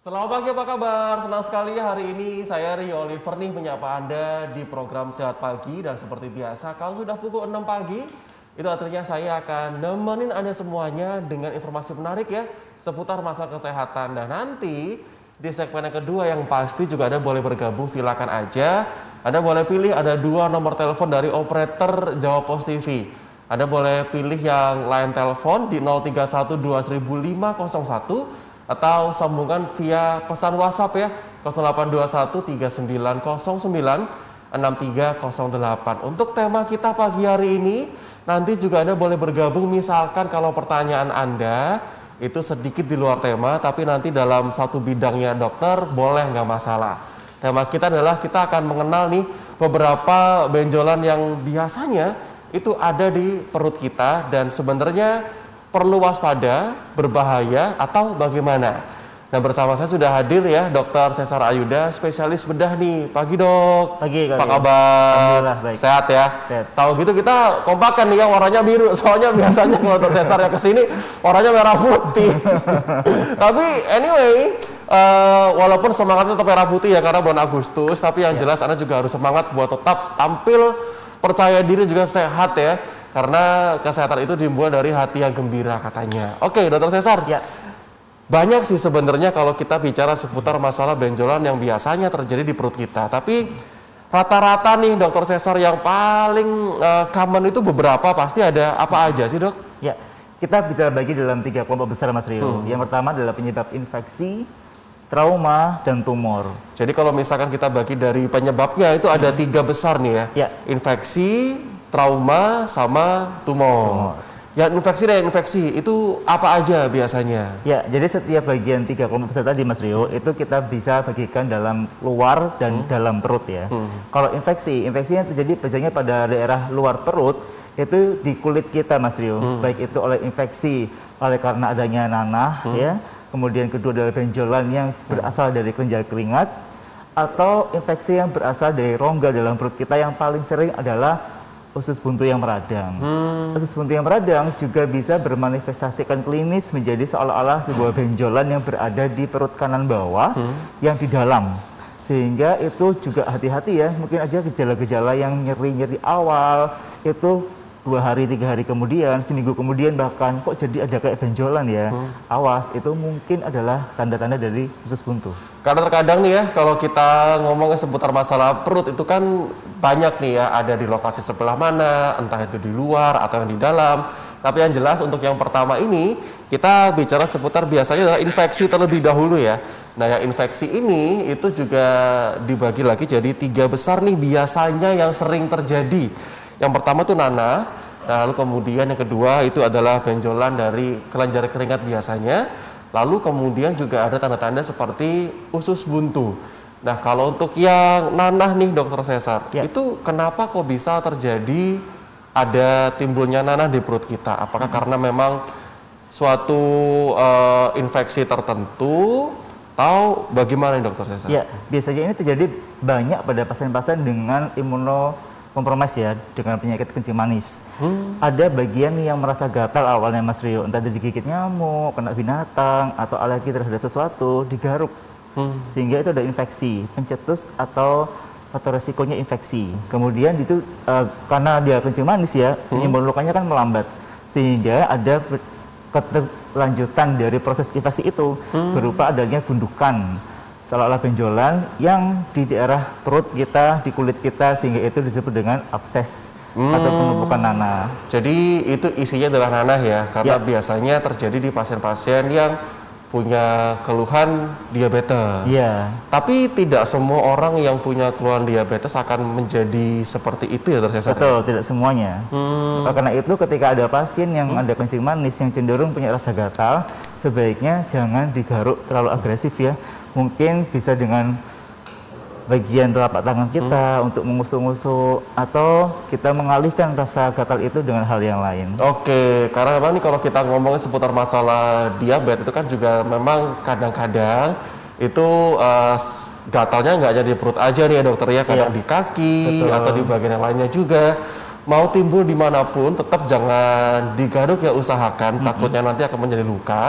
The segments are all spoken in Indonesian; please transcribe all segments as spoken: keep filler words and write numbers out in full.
Selamat pagi, apa kabar? Senang sekali hari ini saya Rio Oliver nih menyapa Anda di program Sehat Pagi. Dan seperti biasa, kalau sudah pukul enam pagi, itu artinya saya akan nemenin Anda semuanya dengan informasi menarik ya seputar masalah kesehatan. Dan nanti di segmen yang kedua yang pasti juga Anda boleh bergabung, silakan aja. Anda boleh pilih, ada dua nomor telepon dari operator Jawa Pos T V. Anda boleh pilih yang line telepon di nol tiga satu dua lima nol satu atau sambungan via pesan WhatsApp ya nol delapan dua satu tiga sembilan nol sembilan enam tiga nol delapan. Untuk tema kita pagi hari ini, nanti juga Anda boleh bergabung, misalkan kalau pertanyaan Anda itu sedikit di luar tema, tapi nanti dalam satu bidangnya dokter, boleh nggak masalah. Tema kita adalah kita akan mengenal nih beberapa benjolan yang biasanya itu ada di perut kita dan sebenarnya perlu waspada, berbahaya, atau bagaimana? Nah, bersama saya sudah hadir ya dokter Cesar Ayuda, spesialis bedah nih. Pagi dok. Pagi. Apa kabar? Alhamdulillah baik. Sehat ya? Sehat. Tahu gitu kita kompakan nih ya, warnanya biru. Soalnya biasanya kalau dokter Cesar yang kesini warnanya merah putih. Tapi anyway, uh, walaupun semangatnya tetap merah putih ya karena bulan Agustus, tapi yang ya. jelas Anda juga harus semangat buat tetap tampil, percaya diri, juga sehat ya. Karena kesehatan itu dimulai dari hati yang gembira katanya. Oke, dokter Cesar. Ya. Banyak sih sebenarnya kalau kita bicara seputar masalah benjolan yang biasanya terjadi di perut kita. Tapi rata-rata nih dokter Cesar yang paling uh, common itu beberapa pasti ada apa aja sih dok? Ya, kita bisa bagi dalam tiga kelompok besar Mas Rio. Hmm. Yang pertama adalah penyebab infeksi, trauma, dan tumor. Jadi kalau misalkan kita bagi dari penyebabnya itu ada hmm. tiga besar nih ya. Ya. Infeksi, trauma, sama tumor. tumor. Ya, infeksi dan infeksi itu apa aja biasanya? Ya, jadi setiap bagian tiga kelompok besar tadi Mas Rio, itu kita bisa bagikan dalam luar dan hmm. dalam perut ya. Hmm. Kalau infeksi, infeksi yang terjadi biasanya pada daerah luar perut, itu di kulit kita Mas Rio. Hmm. Baik itu oleh infeksi, oleh karena adanya nanah hmm. ya. Kemudian kedua adalah benjolan yang berasal dari kelenjar keringat, atau infeksi yang berasal dari rongga dalam perut kita yang paling sering adalah usus buntu yang meradang. Hmm. Usus buntu yang meradang juga bisa bermanifestasikan klinis menjadi seolah-olah sebuah benjolan yang berada di perut kanan bawah hmm. yang di dalam. Sehingga itu juga hati-hati ya, mungkin aja gejala-gejala yang nyeri-nyeri awal itu dua hari, tiga hari kemudian, seminggu kemudian bahkan kok jadi ada kayak benjolan ya. Hmm. Awas, itu mungkin adalah tanda-tanda dari usus buntu. Karena terkadang nih ya, kalau kita ngomongin seputar masalah perut itu kan banyak nih ya, ada di lokasi sebelah mana, entah itu di luar atau yang di dalam. Tapi yang jelas untuk yang pertama ini, kita bicara seputar biasanya adalah infeksi terlebih dahulu ya. Nah, yang infeksi ini itu juga dibagi lagi jadi tiga besar nih biasanya yang sering terjadi. Yang pertama itu nanah, lalu kemudian yang kedua itu adalah benjolan dari kelenjar keringat biasanya, lalu kemudian juga ada tanda-tanda seperti usus buntu. Nah, kalau untuk yang nanah nih dokter Cesar, ya. itu kenapa kok bisa terjadi ada timbulnya nanah di perut kita? Apakah hmm. karena memang suatu uh, infeksi tertentu atau bagaimana nih dokter Cesar? Ya, biasanya ini terjadi banyak pada pasien-pasien dengan imuno kompromis ya, dengan penyakit kencing manis. Hmm. Ada bagian yang merasa gatal awalnya Mas Rio, entah digigit nyamuk, kena binatang, atau alergi terhadap sesuatu, digaruk. Hmm. Sehingga itu ada infeksi, pencetus atau faktor resikonya infeksi. Kemudian itu uh, karena dia kencing manis ya, hmm. penyembuhan lukanya kan melambat. Sehingga ada keterlanjutan dari proses infeksi itu, hmm. berupa adanya gundukan, seolah-olah benjolan yang di daerah perut kita, di kulit kita, sehingga itu disebut dengan abses hmm. atau penumpukan nanah. Jadi itu isinya adalah nanah ya, karena ya. biasanya terjadi di pasien-pasien yang punya keluhan diabetes. Iya. Tapi tidak semua orang yang punya keluhan diabetes akan menjadi seperti itu ya dokter Cesar? Betul, tidak semuanya. Hmm. Karena itu ketika ada pasien yang hmm. ada kencing manis yang cenderung punya rasa gatal, sebaiknya jangan digaruk terlalu agresif ya. Mungkin bisa dengan bagian telapak tangan kita hmm. untuk mengusuk-ngusuk, atau kita mengalihkan rasa gatal itu dengan hal yang lain. Oke, karena memang nih kalau kita ngomongin seputar masalah diabetes itu kan juga memang kadang-kadang itu uh, gatalnya nggak jadi di perut aja nih ya dokter ya, kadang iya. di kaki Betul. atau di bagian yang lainnya juga. Mau timbul dimanapun, tetap jangan digaruk ya, usahakan, mm-hmm. takutnya nanti akan menjadi luka.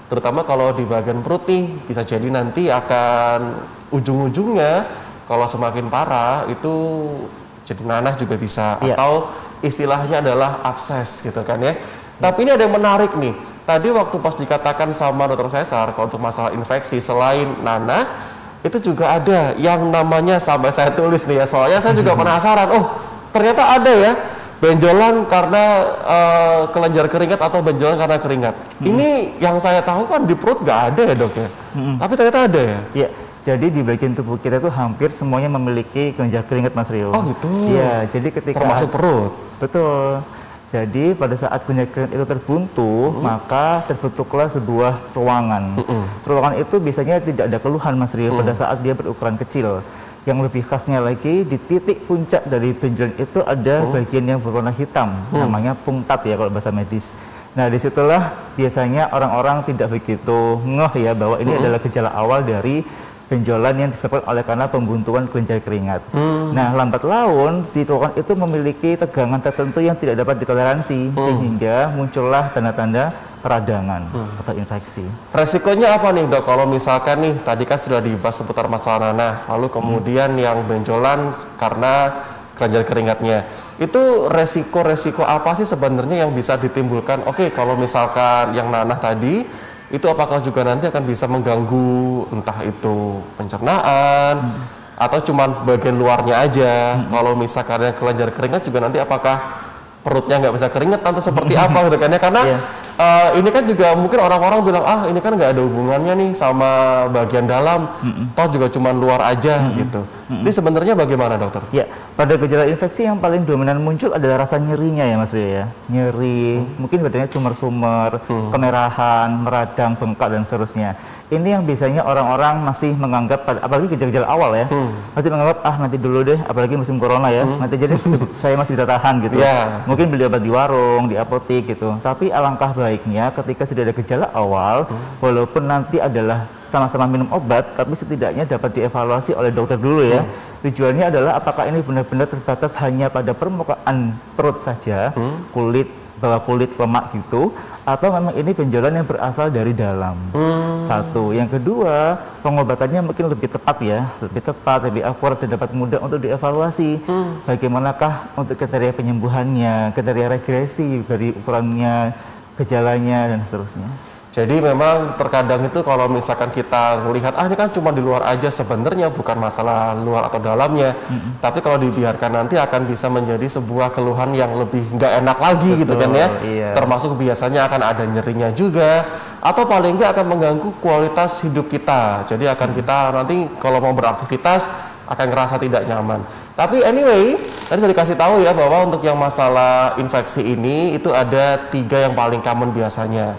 terutama kalau di bagian perut nih, bisa jadi nanti akan ujung-ujungnya kalau semakin parah itu jadi nanah juga bisa, yeah. atau istilahnya adalah abses gitu kan ya. Tapi ini ada yang menarik nih. Tadi waktu pas dikatakan sama dokter Cesar kalau untuk masalah infeksi selain nanah itu juga ada yang namanya, sampai saya tulis nih ya, soalnya saya juga penasaran. Oh, ternyata ada ya benjolan karena uh, kelenjar keringat atau benjolan karena keringat. Hmm. Ini yang saya tahu kan di perut nggak ada ya dok ya, hmm. tapi ternyata ada ya. Iya, jadi di bagian tubuh kita tuh hampir semuanya memiliki kelenjar keringat Mas Rio. Oh gitu. Iya, jadi ketika termasuk perut. Betul. Jadi pada saat kelenjar keringat itu terbuntu, hmm. maka terbentuklah sebuah ruangan. Hmm. Ruangan itu biasanya tidak ada keluhan Mas Rio hmm. pada saat dia berukuran kecil. Yang lebih khasnya lagi, di titik puncak dari benjolan itu ada hmm. bagian yang berwarna hitam, hmm. namanya punctat ya kalau bahasa medis. Nah, disitulah biasanya orang-orang tidak begitu ngeh ya bahwa ini hmm. adalah gejala awal dari benjolan yang disebabkan oleh karena pembuntuan kelenjar keringat. Hmm. Nah, lambat laun si ruangan itu memiliki tegangan tertentu yang tidak dapat ditoleransi, hmm. sehingga muncullah tanda-tanda peradangan hmm. atau infeksi. Resikonya apa nih dok? Kalau misalkan nih tadi kan sudah dibahas seputar masalah nanah, lalu kemudian hmm. yang benjolan karena kelenjar keringatnya, itu resiko-resiko apa sih sebenarnya yang bisa ditimbulkan? Oke, kalau misalkan yang nanah tadi, itu apakah juga nanti akan bisa mengganggu entah itu pencernaan hmm. atau cuman bagian luarnya aja? Hmm. Kalau misalkan yang kelenjar keringat juga nanti apakah perutnya nggak bisa keringet atau seperti apa gitu kan ya? Karena yeah. uh, ini kan juga mungkin orang-orang bilang ah ini kan nggak ada hubungannya nih sama bagian dalam, mm-mm. toh juga cuma luar aja mm-mm. gitu. Mm-mm. Ini sebenarnya bagaimana dokter? Ya, pada gejala infeksi yang paling dominan muncul adalah rasa nyerinya ya Mas Rio ya, nyeri, hmm. mungkin badannya sumber-sumber, hmm. kemerahan, meradang, bengkak dan seterusnya. Ini yang biasanya orang-orang masih menganggap, apalagi gejala-gejala awal ya, hmm. masih menganggap ah nanti dulu deh, apalagi musim corona ya, hmm. nanti jadi saya masih bisa tahan gitu. Yeah. Mungkin beli obat di warung, di apotek gitu. Tapi alangkah baiknya ketika sudah ada gejala awal, hmm. walaupun nanti adalah sama-sama minum obat, tapi setidaknya dapat dievaluasi oleh dokter dulu ya. Hmm. Tujuannya adalah apakah ini benar-benar terbatas hanya pada permukaan perut saja, hmm. kulit, bawah kulit, lemak gitu, atau memang ini benjolan yang berasal dari dalam. Hmm. Satu. Yang kedua, pengobatannya mungkin lebih tepat ya, lebih tepat, lebih akurat dan dapat mudah untuk dievaluasi. Hmm. Bagaimanakah untuk kriteria penyembuhannya, kriteria regresi dari ukurannya, gejalanya dan seterusnya. Jadi memang terkadang itu kalau misalkan kita melihat ah ini kan cuma di luar aja, sebenarnya bukan masalah luar atau dalamnya, mm-hmm. tapi kalau dibiarkan nanti akan bisa menjadi sebuah keluhan yang lebih nggak enak lagi. Betul, gitu kan ya, iya. Termasuk biasanya akan ada nyerinya juga, atau paling nggak akan mengganggu kualitas hidup kita. Jadi akan kita nanti kalau mau beraktivitas akan ngerasa tidak nyaman. Tapi anyway, tadi saya dikasih tahu ya bahwa untuk yang masalah infeksi ini itu ada tiga yang paling common biasanya.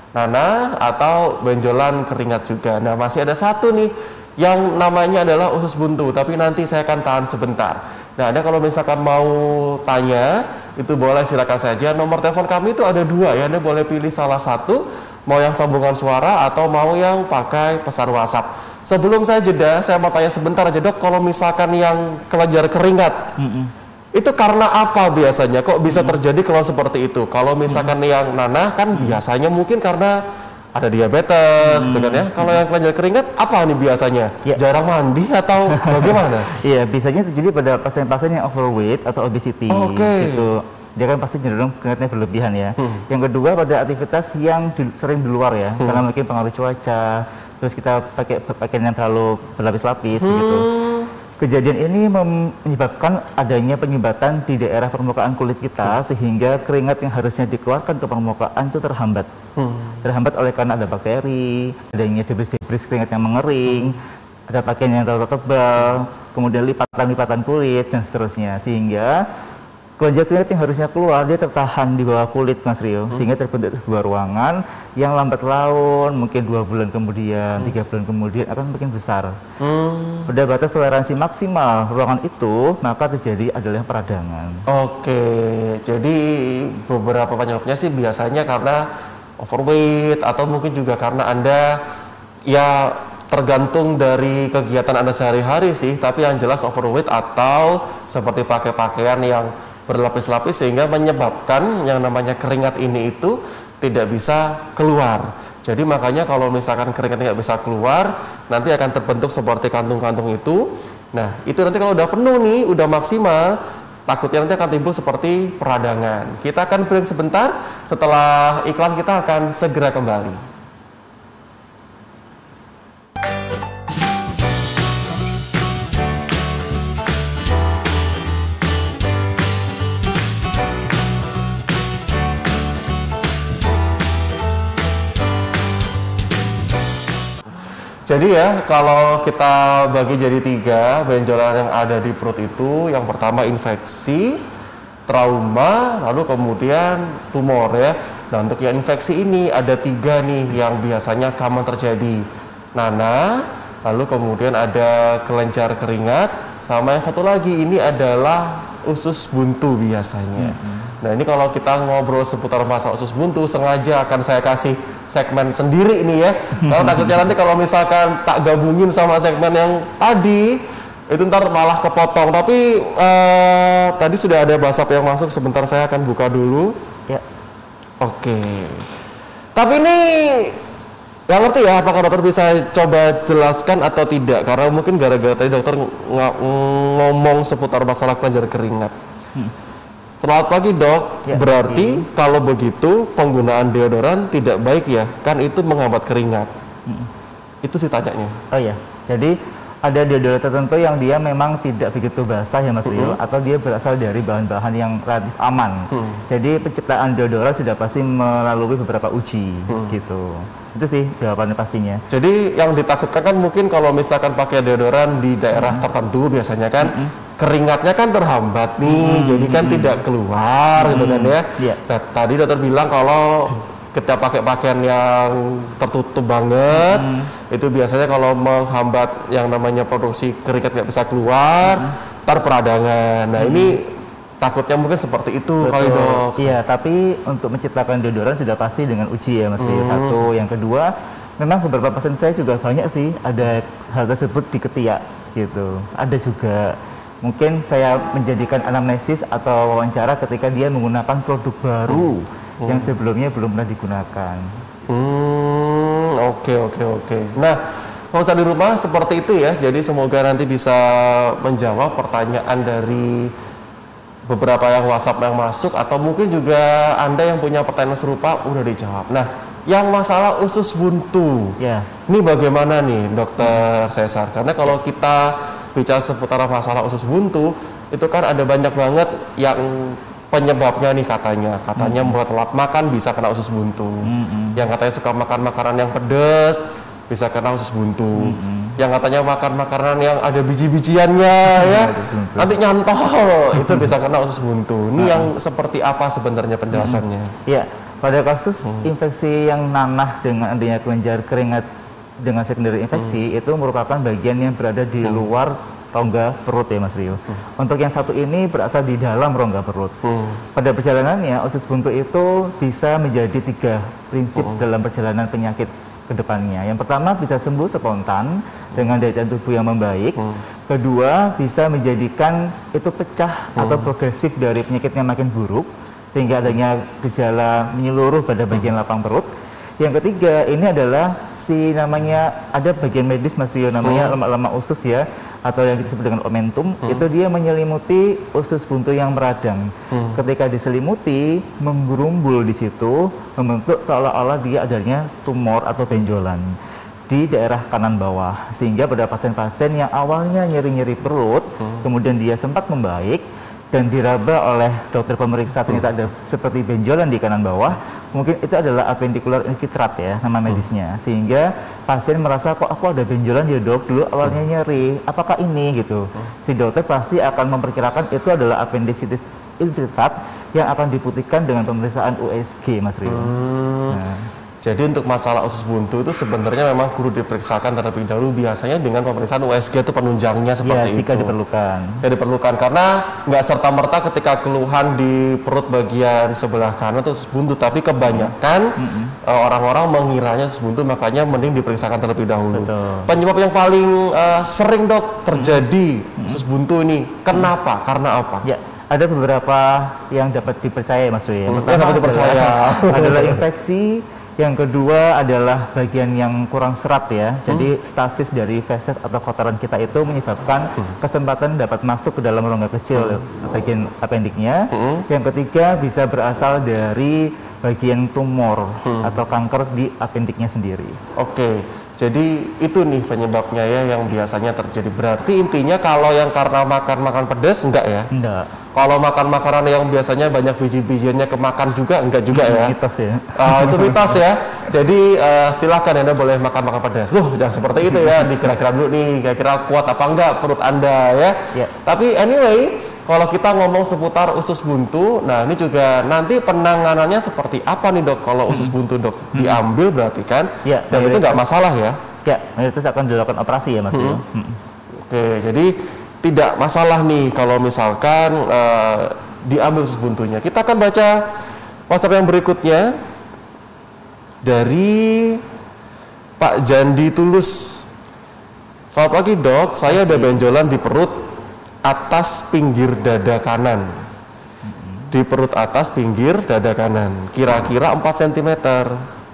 Nanah atau benjolan keringat juga. Nah, masih ada satu nih yang namanya adalah usus buntu, tapi nanti saya akan tahan sebentar. Nah, Anda kalau misalkan mau tanya, itu boleh silakan saja. Nomor telepon kami itu ada dua ya, Anda boleh pilih salah satu, mau yang sambungan suara atau mau yang pakai pesan WhatsApp. Sebelum saya jeda, saya mau tanya sebentar aja dok, kalau misalkan yang kelenjar keringat, mm-mm. itu karena apa biasanya? Kok bisa terjadi kalau seperti itu? Kalau misalkan hmm. yang nanah kan hmm. biasanya mungkin karena ada diabetes, hmm. gitu kan ya. Kalau yang kelenjar keringat apa nih biasanya? Ya. Jarang mandi atau bagaimana? Iya, biasanya terjadi pada pasien-pasien yang overweight atau obesity. Okay. Gitu. Dia kan pasti cenderung keringatnya berlebihan ya. Hmm. Yang kedua pada aktivitas yang di, sering di luar ya, hmm. karena mungkin pengaruh cuaca. Terus kita pakai pakaian yang terlalu berlapis-lapis, hmm. begitu. Kejadian ini menyebabkan adanya penyumbatan di daerah permukaan kulit kita, hmm. sehingga keringat yang harusnya dikeluarkan ke permukaan itu terhambat. Hmm. Terhambat oleh karena ada bakteri, adanya debris-debris keringat yang mengering, hmm. ada pakaian yang terlalu tebal, kemudian lipatan-lipatan kulit, dan seterusnya. Sehingga kelenjar keringat yang harusnya keluar, dia tertahan di bawah kulit Mas Rio, hmm. sehingga terbentuk sebuah ruangan yang lambat laun, mungkin dua bulan kemudian, hmm. tiga bulan kemudian akan makin besar. Hmm. Pada batas toleransi maksimal ruangan itu, maka terjadi adalah peradangan. Oke, jadi beberapa penyebabnya sih biasanya karena overweight atau mungkin juga karena Anda ya tergantung dari kegiatan Anda sehari-hari sih, tapi yang jelas overweight atau seperti pakai pakaian yang berlapis-lapis sehingga menyebabkan yang namanya keringat ini itu tidak bisa keluar. Jadi makanya kalau misalkan keringatnya nggak bisa keluar, nanti akan terbentuk seperti kantung-kantung itu. Nah, itu nanti kalau udah penuh nih, udah maksimal, takutnya nanti akan timbul seperti peradangan. Kita akan break sebentar, setelah iklan kita akan segera kembali. Jadi ya, kalau kita bagi jadi tiga, benjolan yang ada di perut itu, yang pertama infeksi, trauma, lalu kemudian tumor ya. Nah, untuk yang infeksi ini ada tiga nih yang biasanya common terjadi. Nanah, lalu kemudian ada kelenjar keringat, sama yang satu lagi ini adalah usus buntu biasanya. Mm-hmm. Nah, ini kalau kita ngobrol seputar masalah usus buntu, sengaja akan saya kasih segmen sendiri ini ya. Kalau takutnya nanti kalau misalkan tak gabungin sama segmen yang tadi, itu ntar malah kepotong. Tapi uh, tadi sudah ada WhatsApp yang masuk, sebentar saya akan buka dulu. Ya. Oke. Tapi ini nggak ngerti ya, apakah dokter bisa coba jelaskan atau tidak? Karena mungkin gara-gara tadi dokter ng ngomong seputar masalah kelenjar keringat. Hmm. Selamat pagi dok, ya, berarti hmm. kalau begitu penggunaan deodoran tidak baik ya? Kan itu menghambat keringat. Hmm. Itu sih tanyanya. Oh ya, jadi ada deodoran tertentu yang dia memang tidak begitu basah ya Mas Rio, mm-hmm. atau dia berasal dari bahan-bahan yang relatif aman. Mm. Jadi penciptaan deodoran sudah pasti melalui beberapa uji mm. gitu. Itu sih jawabannya pastinya. Jadi yang ditakutkan kan mungkin kalau misalkan pakai deodoran di daerah mm. tertentu biasanya kan mm-hmm. keringatnya kan terhambat nih, mm. jadi kan mm. tidak keluar mm. gitu kan ya. Yeah. Nah, tadi dokter bilang kalau kita pakai pakaian yang tertutup banget, hmm. itu biasanya kalau menghambat yang namanya produksi keringat nggak bisa keluar, hmm. ntar peradangan. Nah hmm. ini takutnya mungkin seperti itu kali dok. Iya, tapi untuk menciptakan deodoran sudah pasti dengan uji ya Mas Rio. Hmm. Satu, yang kedua, memang beberapa pasien saya juga banyak sih ada hal tersebut di ketiak gitu. Ada juga mungkin saya menjadikan anamnesis atau wawancara ketika dia menggunakan produk baru. Hmm. Hmm. yang sebelumnya belum pernah digunakan. Hmm, oke oke oke. Nah, pemirsa di rumah seperti itu ya. Jadi semoga nanti bisa menjawab pertanyaan dari beberapa yang WhatsApp yang masuk, atau mungkin juga Anda yang punya pertanyaan serupa udah dijawab. Nah, yang masalah usus buntu, ya. Ini bagaimana nih Dokter Cesar? Karena kalau kita bicara seputar masalah usus buntu, itu kan ada banyak banget yang penyebabnya nih katanya, katanya mm-hmm. mulai telat makan bisa kena usus buntu, mm-hmm. yang katanya suka makan makanan yang pedas bisa kena usus buntu, mm-hmm. yang katanya makan makanan yang ada biji-bijiannya ya, nanti nyantol itu bisa kena usus buntu. Ini uh-huh. yang seperti apa sebenarnya penjelasannya? Iya, mm-hmm. pada kasus mm. infeksi yang nanah dengan adanya kelenjar keringat dengan sekunderi infeksi mm. itu merupakan bagian yang berada di mm. luar rongga perut ya Mas Rio. Hmm. Untuk yang satu ini berasal di dalam rongga perut. Hmm. Pada perjalanannya usus buntu itu bisa menjadi tiga prinsip hmm. dalam perjalanan penyakit ke depannya. Yang pertama bisa sembuh spontan hmm. dengan daya tahan tubuh yang membaik. Hmm. Kedua bisa menjadikan itu pecah hmm. atau progresif dari penyakitnya makin buruk sehingga adanya gejala menyeluruh pada bagian hmm. lapang perut. Yang ketiga ini adalah si namanya ada bagian medis Mas Rio namanya lemak-lemak usus ya, atau yang kita sebut dengan omentum, hmm. itu dia menyelimuti usus buntu yang meradang. Hmm. Ketika diselimuti, menggerumbul di situ, membentuk seolah-olah dia adanya tumor atau benjolan di daerah kanan bawah. Sehingga pada pasien-pasien yang awalnya nyeri-nyeri perut, hmm. kemudian dia sempat membaik dan diraba oleh dokter pemeriksa ternyata ada seperti benjolan di kanan bawah, mungkin itu adalah appendicular infiltrat ya nama medisnya, sehingga pasien merasa kok aku ada benjolan ya dok, dulu awalnya nyeri, apakah ini gitu. Si dokter pasti akan memperkirakan itu adalah appendicitis infiltrat yang akan dibuktikan dengan pemeriksaan U S G Mas Rio. Hmm. Nah. Jadi untuk masalah usus buntu itu sebenarnya memang perlu diperiksakan terlebih dahulu, biasanya dengan pemeriksaan U S G itu penunjangnya seperti ya, jika itu. diperlukan. Jadi diperlukan karena nggak serta-merta ketika keluhan di perut bagian sebelah kanan itu usus buntu, tapi kebanyakan orang-orang mm-hmm. uh, mengiranya usus buntu, makanya mending diperiksakan terlebih dahulu. Betul. Penyebab yang paling uh, sering dok terjadi mm-hmm. usus buntu ini, kenapa? Mm-hmm. Karena apa? Ya. Ada beberapa yang dapat dipercaya Mas Rio. Yang pertama dapat dipercaya adalah, adalah infeksi Yang kedua adalah bagian yang kurang serat ya. Jadi hmm. stasis dari feses atau kotoran kita itu menyebabkan hmm. kesempatan dapat masuk ke dalam rongga kecil hmm. bagian appendiknya. Hmm. Yang ketiga bisa berasal dari bagian tumor hmm. atau kanker di appendiknya sendiri. Oke, jadi itu nih penyebabnya ya yang biasanya terjadi. Berarti intinya kalau yang karena makan-makan pedas enggak ya? Enggak. Kalau makan makanan yang biasanya banyak biji-bijiannya kemakan juga enggak juga ya? Mitos ya. Uh, itu mitos ya. Jadi uh, silakan Anda boleh makan-makan pedas. Loh, jangan seperti itu ya. Dikira-kira dulu nih, kira-kira kuat apa enggak perut Anda ya. Yeah. Tapi anyway, kalau kita ngomong seputar usus buntu, nah ini juga nanti penanganannya seperti apa nih dok? Kalau usus buntu dok hmm. diambil berarti kan? Ya, dan itu nggak masalah ya? Ya, mayoritas akan dilakukan operasi ya mas. Hmm. Hmm. Oke, jadi tidak masalah nih kalau misalkan uh, diambil usus buntunya. Kita akan baca WhatsApp yang berikutnya dari Pak Jandi Tulus. Selamat pagi dok, saya ada benjolan di perut atas pinggir dada kanan. Di perut atas pinggir dada kanan, kira-kira empat sentimeter.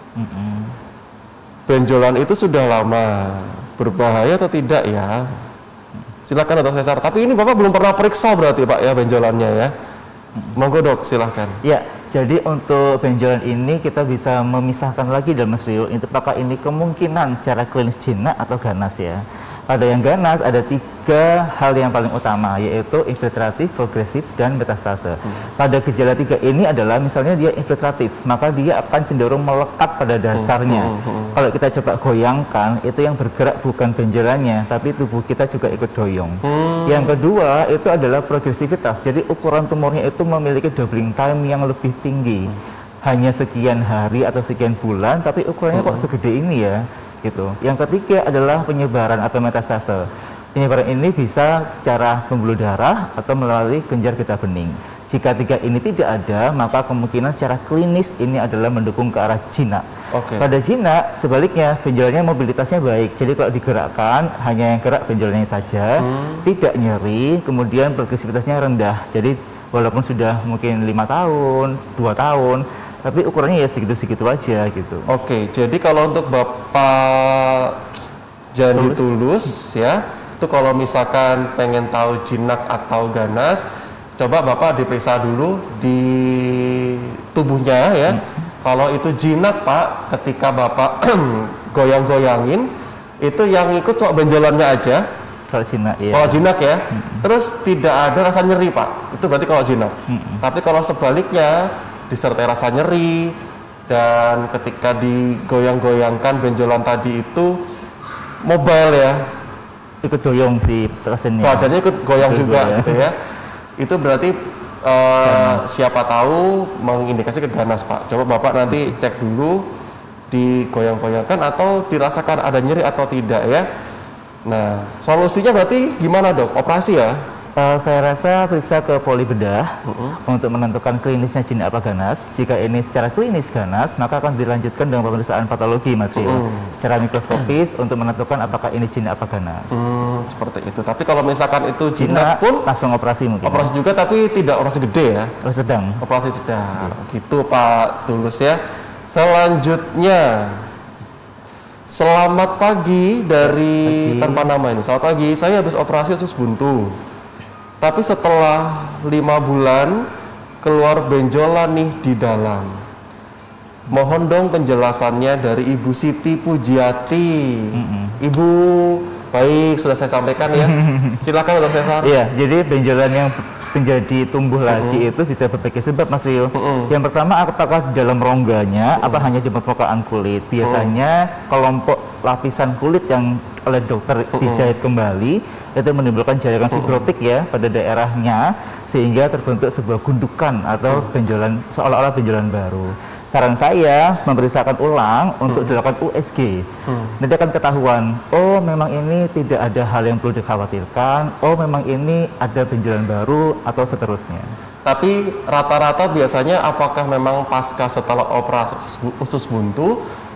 Benjolan itu sudah lama, berbahaya atau tidak ya? Silakan dok Cesar. Tapi ini Bapak belum pernah periksa berarti Pak ya benjolannya ya? Monggo dok, silahkan. Ya, jadi untuk benjolan ini kita bisa memisahkan lagi dalam Mas Rio, itu apakah ini kemungkinan secara klinis jinak atau ganas ya. Pada yang ganas ada tiga hal yang paling utama, yaitu infiltratif, progresif, dan metastase. Hmm. Pada gejala tiga ini adalah misalnya dia infiltratif, maka dia akan cenderung melekat pada dasarnya. Hmm. Hmm. Kalau kita coba goyangkan, itu yang bergerak bukan benjolannya, tapi tubuh kita juga ikut doyong. Hmm. Yang kedua itu adalah progresivitas, jadi ukuran tumornya itu memiliki doubling time yang lebih tinggi. Hmm. Hanya sekian hari atau sekian bulan, tapi ukurannya hmm. kok segede ini ya. Gitu. Yang ketiga adalah penyebaran atau metastase. Penyebaran ini bisa secara pembuluh darah atau melalui kelenjar getah bening. Jika tiga ini tidak ada, maka kemungkinan secara klinis ini adalah mendukung ke arah jinak. Okay. Pada jinak, sebaliknya benjolannya mobilitasnya baik. Jadi kalau digerakkan, hanya yang gerak benjolannya saja, hmm. tidak nyeri, kemudian progresivitasnya rendah. Jadi walaupun sudah mungkin lima tahun, dua tahun, tapi ukurannya ya segitu-segitu aja gitu. Oke, jadi kalau untuk Bapak Jandi Tulus, Tulus ya, itu kalau misalkan pengen tahu jinak atau ganas, coba Bapak diperiksa dulu di tubuhnya ya. Hmm. Kalau itu jinak Pak, ketika Bapak goyang-goyangin, itu yang ikut cuma benjolannya aja. Kalau jinak ya. Kalau jinak ya, hmm. terus tidak ada rasa nyeri Pak, itu berarti kalau jinak. Hmm. Tapi kalau sebaliknya, disertai rasa nyeri dan ketika digoyang-goyangkan benjolan tadi itu mobile ya, ikut doyong si pasiennya, badannya ikut goyang ikut juga goyang. Gitu ya, itu berarti uh, siapa tahu mengindikasi ke ganas Pak. Coba Bapak nanti cek dulu digoyang-goyangkan atau dirasakan ada nyeri atau tidak ya. Nah solusinya berarti gimana dok? Operasi ya? Uh, saya rasa periksa ke poli bedah uh-huh. untuk menentukan klinisnya jinak apa ganas. Jika ini secara klinis ganas, maka akan dilanjutkan dengan pemeriksaan patologi, Mas Rio, uh-huh. secara mikroskopis uh-huh. untuk menentukan apakah ini jinak apa ganas. Hmm, seperti itu. Tapi kalau misalkan itu jinak, jinak pun langsung operasi mungkin. Operasi juga, tapi tidak operasi gede ya? Operasi sedang. Operasi sedang. Uh-huh. Gitu Pak Tulus ya. Selanjutnya, selamat pagi dari pagi. Tanpa nama ini. Selamat pagi. Saya habis operasi usus buntu. Tapi setelah lima bulan keluar benjolan nih di dalam. Mohon dong penjelasannya dari Ibu Siti Pujiati. Mm-hmm. Ibu, baik sudah saya sampaikan ya. Silakan Dokter Cesar. Iya, jadi benjolan yang menjadi tumbuh lagi mm-hmm. itu bisa berbagai sebab Mas Rio. Mm-hmm. Yang pertama apakah di dalam rongganya, mm-hmm. apa hanya di permukaan kulit. Biasanya mm-hmm. kelompok lapisan kulit yang oleh dokter mm-hmm. dijahit kembali itu menimbulkan jaringan fibrotik ya pada daerahnya sehingga terbentuk sebuah gundukan atau benjolan seolah-olah benjolan baru. Saran saya memeriksakan ulang untuk dilakukan U S G. Nanti akan ketahuan, oh memang ini tidak ada hal yang perlu dikhawatirkan, oh memang ini ada benjolan baru atau seterusnya. Tapi rata-rata biasanya apakah memang pasca setelah operasi usus buntu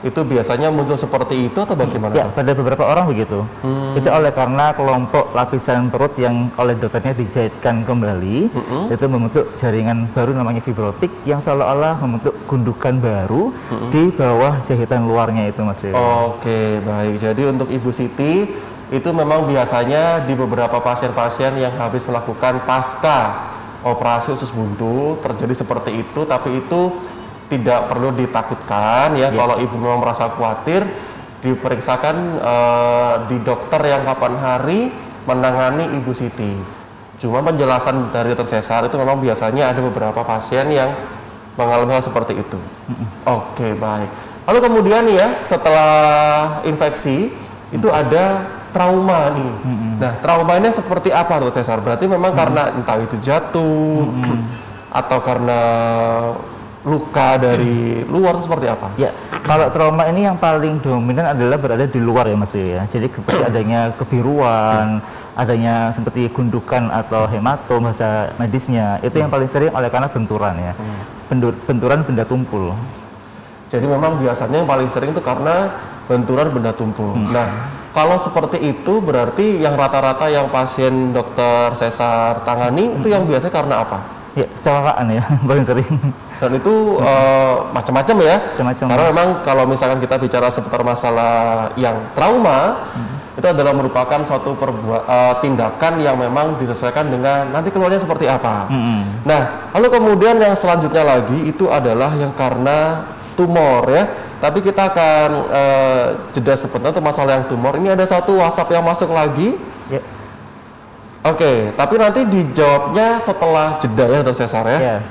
itu biasanya muncul seperti itu atau bagaimana? Ya, pada beberapa orang begitu. Hmm. Itu oleh karena kelompok lapisan perut yang oleh dokternya dijahitkan kembali, hmm. itu membentuk jaringan baru namanya fibrotik yang seolah-olah membentuk gundukan baru hmm. di bawah jahitan luarnya itu, Mas Rio. Oke, baik. Jadi untuk Ibu Siti itu memang biasanya di beberapa pasien-pasien yang habis melakukan pasca operasi usus buntu terjadi seperti itu, tapi itu tidak perlu ditakutkan ya, ya. Kalau ibu memang merasa khawatir, diperiksakan uh, di dokter yang kapan hari menangani Ibu Siti. Cuma penjelasan dari dokter sesar itu memang biasanya ada beberapa pasien yang mengalami hal seperti itu. Mm-hmm. Oke, baik. Lalu kemudian ya setelah infeksi mm-hmm. itu ada trauma nih. Mm-hmm. Nah, traumanya seperti apa dokter sesar? Berarti memang mm-hmm. karena entah itu jatuh mm-hmm. atau karena luka dari luar seperti apa? Ya, kalau trauma ini yang paling dominan adalah berada di luar ya Mas Rio ya. Jadi seperti adanya kebiruan, adanya seperti gundukan atau hematom bahasa medisnya, itu yang paling sering oleh karena benturan ya. Benturan benda tumpul. Jadi memang biasanya yang paling sering itu karena benturan benda tumpul. Hmm. Nah, kalau seperti itu berarti yang rata-rata yang pasien dokter sesar tangani hmm. itu yang biasanya karena apa? Ya, kecelakaan ya, paling sering. Dan itu uh, macam-macam ya. Macam-macam. Karena memang kalau misalkan kita bicara seputar masalah yang trauma, hmm. itu adalah merupakan suatu perbuatan uh, tindakan yang memang disesuaikan dengan nanti keluarnya seperti apa. Hmm. Nah, lalu kemudian yang selanjutnya lagi itu adalah yang karena tumor ya. Tapi kita akan uh, jeda sebentar untuk masalah yang tumor. Ini ada satu WhatsApp yang masuk lagi. Ya. Oke, okay, tapi nanti dijawabnya setelah jeda ya dokter sesar ya. Yeah.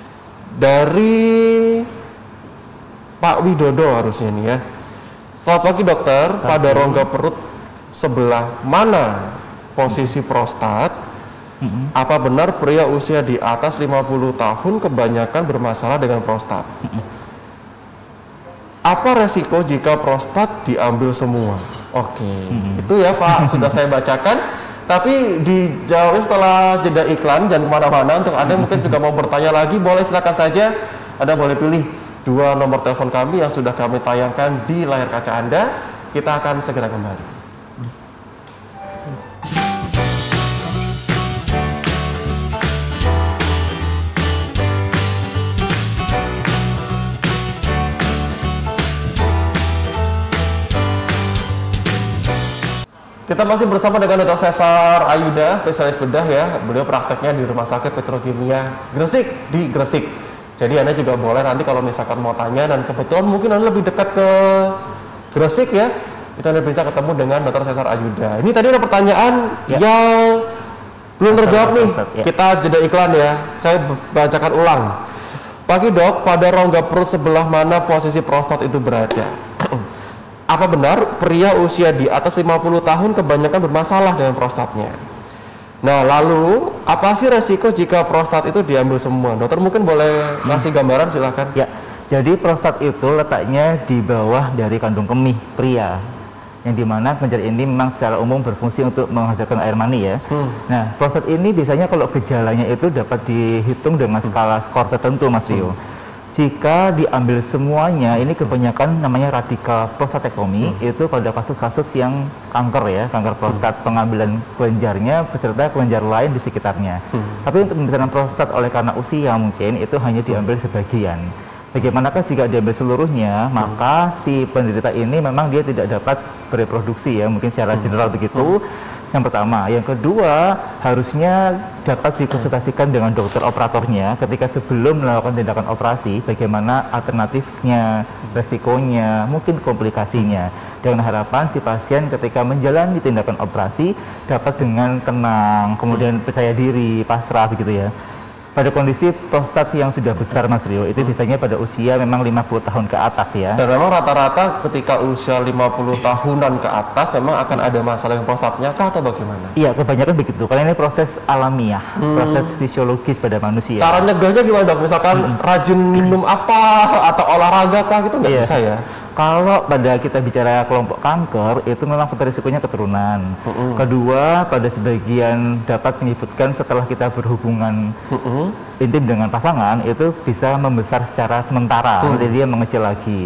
Dari Pak Widodo harusnya nih ya. Selamat pagi dokter, pagi. Pada rongga perut sebelah mana posisi prostat? Mm-hmm. Apa benar pria usia di atas lima puluh tahun kebanyakan bermasalah dengan prostat? Mm-hmm. Apa resiko jika prostat diambil semua? Oke, okay. mm-hmm. itu ya Pak, sudah saya bacakan. Tapi dijawabnya setelah jeda iklan, jangan kemana-mana. Untuk Anda mungkin juga mau bertanya lagi, boleh silakan saja. Anda boleh pilih dua nomor telepon kami yang sudah kami tayangkan di layar kaca Anda. Kita akan segera kembali. Kita masih bersama dengan dokter Cesar Ayuda, spesialis bedah ya. Beliau prakteknya di Rumah Sakit Petrokimia Gresik di Gresik. Jadi Anda juga boleh nanti kalau misalkan mau tanya dan kebetulan mungkin Anda lebih dekat ke Gresik ya, itu Anda bisa ketemu dengan dokter Cesar Ayuda. Ini tadi ada pertanyaan ya. yang belum terjawab nih. Ya. Kita jeda iklan ya. Saya bacakan ulang. Pagi dok, pada rongga perut sebelah mana posisi prostat itu berada? Apa benar pria usia di atas lima puluh tahun kebanyakan bermasalah dengan prostatnya? Nah, lalu apa sih resiko jika prostat itu diambil semua? Dokter mungkin boleh kasih gambaran, silakan. Ya, jadi prostat itu letaknya di bawah dari kandung kemih pria, yang dimana kelenjar ini memang secara umum berfungsi untuk menghasilkan air mani ya. Hmm. Nah, prostat ini biasanya kalau gejalanya itu dapat dihitung dengan skala skor tertentu, Mas Rio. Hmm. Jika diambil semuanya, ini kebanyakan namanya radikal prostatektomi, hmm. itu pada kasus-kasus yang kanker ya, kanker prostat, hmm. pengambilan kelenjarnya beserta kelenjar lain di sekitarnya. Hmm. Tapi untuk pembesaran prostat oleh karena usia mungkin itu hanya diambil sebagian. Bagaimanakah jika diambil seluruhnya, hmm. maka si penderita ini memang dia tidak dapat bereproduksi ya, mungkin secara general hmm. begitu. Hmm. Yang pertama, yang kedua harusnya dapat dikonsultasikan dengan dokter operatornya ketika sebelum melakukan tindakan operasi, bagaimana alternatifnya, resikonya, mungkin komplikasinya, dengan harapan si pasien ketika menjalani tindakan operasi dapat dengan tenang, kemudian percaya diri, pasrah begitu ya. Pada kondisi prostat yang sudah besar Mas Rio, itu biasanya pada usia memang lima puluh tahun ke atas ya. Dan memang rata-rata ketika usia lima puluh tahunan ke atas memang akan ada masalah dengan prostatnya kah atau bagaimana? Iya, kebanyakan begitu, karena ini proses alamiah, hmm. proses fisiologis pada manusia. Cara nyegahnya gimana dok? Misalkan hmm. rajin minum apa atau olahraga kah gitu nggak iya. bisa ya? Kalau pada kita bicara kelompok kanker, itu memang faktor risikonya keturunan. Uh-uh. Kedua, pada sebagian dapat menyebutkan setelah kita berhubungan uh-uh. intim dengan pasangan, itu bisa membesar secara sementara, uh-uh. jadi dia mengecil lagi.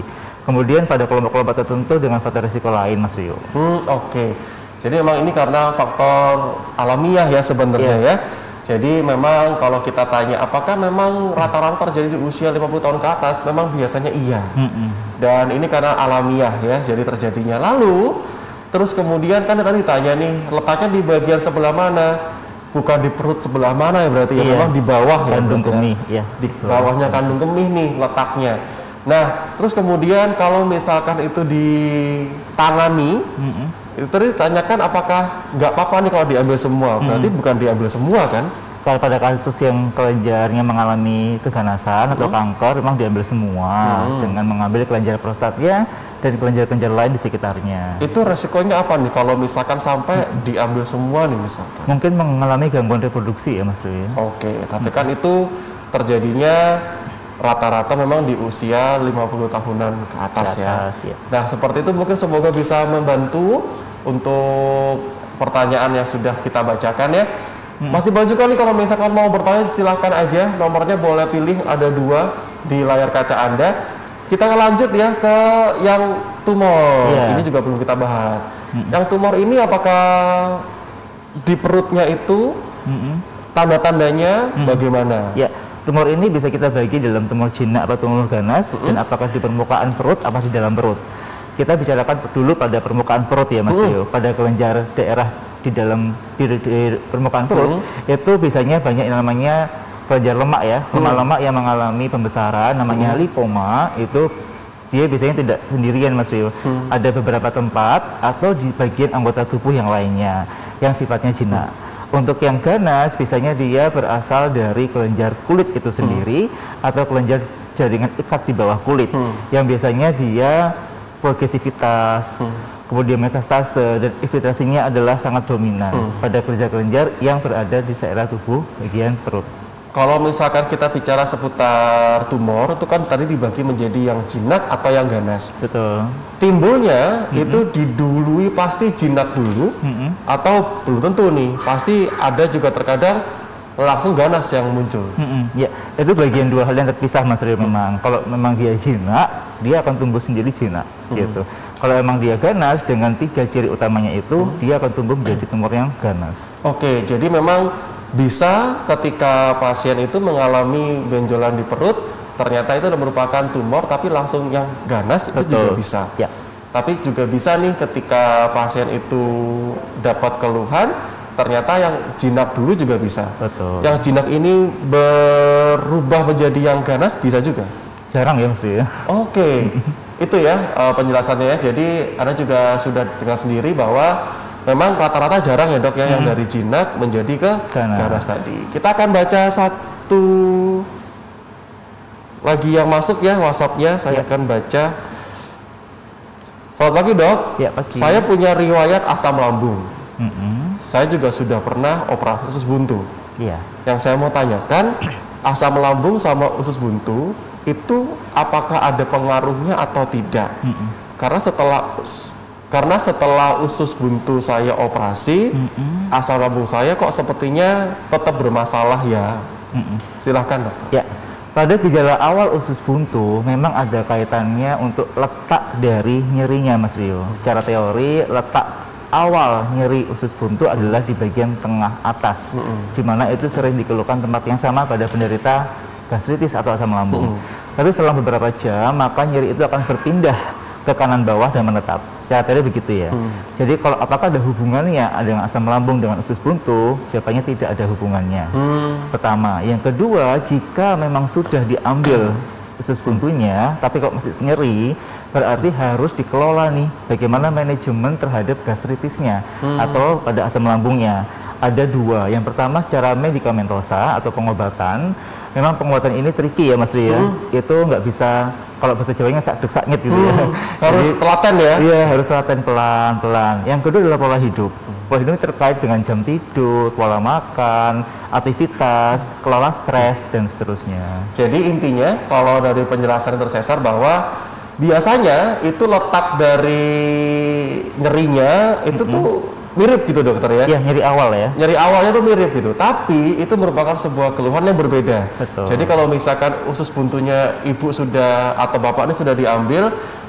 Kemudian pada kelompok-kelompok tertentu dengan faktor risiko lain, Mas Rio. Hmm, Oke, okay. Jadi memang ini karena faktor alamiah ya sebenarnya yeah. ya. Jadi memang kalau kita tanya apakah memang rata-rata terjadi di usia lima puluh tahun ke atas, memang biasanya iya. Mm-hmm. Dan ini karena alamiah ya, jadi terjadinya. Lalu terus kemudian kan tadi ditanya nih, letaknya di bagian sebelah mana? Bukan di perut sebelah mana ya berarti ya, iya. memang di bawah ya. Kandung kemih ya. Di bawahnya kandung kemih nih letaknya. Nah, terus kemudian kalau misalkan itu ditangani, mm-hmm. itu tadi ditanyakan apakah nggak apa-apa nih kalau diambil semua, berarti hmm. bukan diambil semua kan? Kalau pada kasus yang kelenjarnya mengalami keganasan hmm. atau kanker, memang diambil semua hmm. dengan mengambil kelenjar prostatnya dan kelenjar-kelenjar lain di sekitarnya. Itu resikonya apa nih kalau misalkan sampai hmm. diambil semua nih misalkan? Mungkin mengalami gangguan reproduksi ya Mas Rui. Oke, tapi hmm. kan itu terjadinya rata-rata memang di usia lima puluh tahunan ke atas, ke atas ya. ya. Nah, seperti itu mungkin semoga bisa membantu untuk pertanyaan yang sudah kita bacakan ya. Hmm. Masih banyak juga nih kalau misalkan mau bertanya silahkan aja, nomornya boleh pilih ada dua di layar kaca Anda. Kita lanjut ya ke yang tumor. Yeah. Ini juga belum kita bahas. Hmm. Yang tumor ini apakah di perutnya itu hmm. tanda-tandanya hmm. bagaimana? Ya. Yeah. Tumor ini bisa kita bagi dalam tumor jinak atau tumor ganas, mm-hmm. dan apakah di permukaan perut apa di dalam perut. Kita bicarakan dulu pada permukaan perut ya Mas Rio, mm-hmm. pada kelenjar daerah di dalam di, di permukaan perut, mm-hmm. itu biasanya banyak yang namanya kelenjar lemak ya, lemak-lemak mm-hmm. yang mengalami pembesaran, namanya mm-hmm. lipoma, itu dia biasanya tidak sendirian Mas Rio, mm-hmm. ada beberapa tempat atau di bagian anggota tubuh yang lainnya yang sifatnya jinak. Mm-hmm. Untuk yang ganas, biasanya dia berasal dari kelenjar kulit itu sendiri hmm. atau kelenjar jaringan ikat di bawah kulit, hmm. yang biasanya dia progresivitas, hmm. kemudian metastase, dan infiltrasinya adalah sangat dominan hmm. pada kelenjar-kelenjar yang berada di daerah tubuh bagian perut. Kalau misalkan kita bicara seputar tumor, itu kan tadi dibagi menjadi yang jinak atau yang ganas. Betul. Timbulnya mm-hmm. itu didului pasti jinak dulu, mm-hmm. atau belum tentu nih, pasti ada juga terkadang langsung ganas yang muncul. Mm-hmm. Ya, itu bagian dua hal yang terpisah Mas Rio memang. Kalau memang dia jinak, dia akan tumbuh sendiri jinak, mm-hmm. gitu. Kalau memang dia ganas dengan tiga ciri utamanya itu, mm-hmm. dia akan tumbuh menjadi tumor yang ganas. Oke, jadi memang bisa ketika pasien itu mengalami benjolan di perut, ternyata itu merupakan tumor tapi langsung yang ganas. Betul. Itu juga bisa ya. Tapi juga bisa nih ketika pasien itu dapat keluhan, ternyata yang jinak dulu juga bisa. Betul. Yang jinak ini berubah menjadi yang ganas bisa juga? Jarang ya Mas Rio. Oke, itu ya uh, penjelasannya ya. Jadi Anda juga sudah dengar sendiri bahwa memang rata-rata jarang ya dok ya, hmm. yang dari jinak menjadi ke ganas. ganas tadi. Kita akan baca satu lagi yang masuk ya, WhatsApp-nya saya ya. akan baca. Selamat pagi dok, ya, pagi. Saya punya riwayat asam lambung. Mm-hmm. Saya juga sudah pernah operasi usus buntu. Ya. Yang saya mau tanyakan, asam lambung sama usus buntu itu apakah ada pengaruhnya atau tidak? Mm-hmm. Karena setelah Karena setelah usus buntu saya operasi, mm-hmm. asam lambung saya kok sepertinya tetap bermasalah ya. Mm-hmm. Silahkan dok. Ya, pada gejala awal usus buntu memang ada kaitannya untuk letak dari nyerinya Mas Rio. Secara teori letak awal nyeri usus buntu adalah di bagian tengah atas, mm-hmm. di mana itu sering dikeluhkan tempat yang sama pada penderita gastritis atau asam lambung. Mm-hmm. Tapi setelah beberapa jam maka nyeri itu akan berpindah ke kanan bawah dan menetap. Secara teori begitu ya. Hmm. Jadi kalau apakah ada hubungannya ada yang asam lambung dengan usus buntu? Jawabannya tidak ada hubungannya. Hmm. Pertama, yang kedua, jika memang sudah diambil usus buntunya, tapi kok masih nyeri, berarti harus dikelola nih bagaimana manajemen terhadap gastritisnya hmm. atau pada asam lambungnya. Ada dua. Yang pertama secara medikamentosa atau pengobatan. Memang pengobatan ini tricky ya Mas Ria. Hmm. Itu nggak bisa, kalau bahasa Jawanya sakit-sakit gitu hmm. ya. Harus Jadi, telaten ya? Iya, harus telaten pelan-pelan. Yang kedua adalah pola hidup. Pola hidup ini terkait dengan jam tidur, pola makan, aktivitas, kelola stres, dan seterusnya. Jadi intinya, kalau dari penjelasan tersesar bahwa biasanya itu letak dari nyerinya itu mm-hmm. tuh mirip gitu dokter ya? Iya, nyeri awal ya. Nyeri awalnya tuh mirip gitu, tapi itu merupakan sebuah keluhan yang berbeda. Betul. Jadi kalau misalkan usus buntunya ibu sudah atau bapak ini sudah diambil,